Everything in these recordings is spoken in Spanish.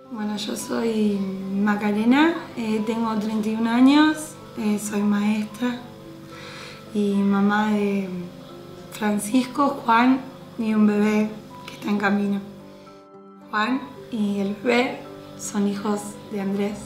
Bueno, yo soy Macarena, tengo 31 años, soy maestra y mamá de Francisco, Juan y un bebé que está en camino. Juan y el bebé son hijos de Andrés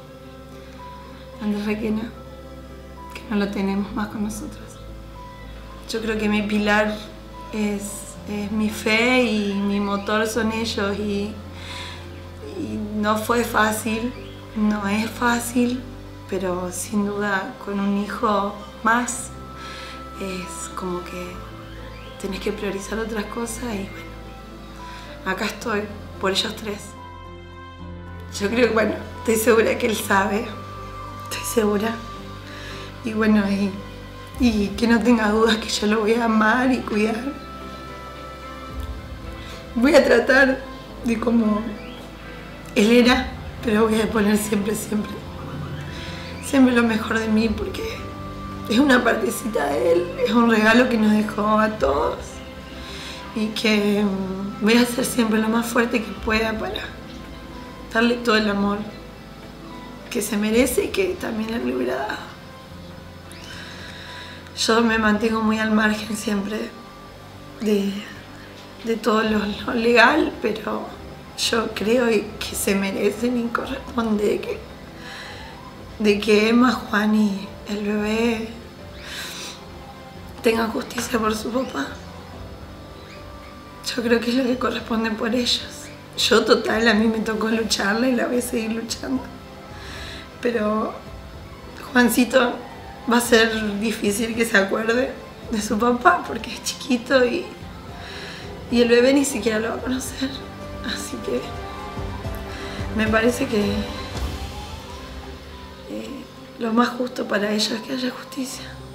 Requena, que no lo tenemos más con nosotros. Yo creo que mi pilar es mi fe y mi motor son ellos y no fue fácil, no es fácil, pero sin duda con un hijo más es como que tenés que priorizar otras cosas y bueno, acá estoy por ellos tres. Yo creo que bueno, estoy segura que él sabe, estoy segura. Y bueno, y que no tenga dudas que yo lo voy a amar y cuidar. Voy a tratar de como él era, pero voy a poner siempre lo mejor de mí porque es una partecita de él, es un regalo que nos dejó a todos y que voy a hacer siempre lo más fuerte que pueda para darle todo el amor que se merece y que también él le hubiera dado. Yo me mantengo muy al margen siempre de todo lo legal, pero yo creo que se merecen y corresponde de que Emma, Juan y el bebé tengan justicia por su papá. Yo creo que es lo que corresponde por ellos. Yo total, a mí me tocó lucharla y la voy a seguir luchando. Pero Juancito va a ser difícil que se acuerde de su papá porque es chiquito y el bebé ni siquiera lo va a conocer. Así que me parece que lo más justo para ellos es que haya justicia.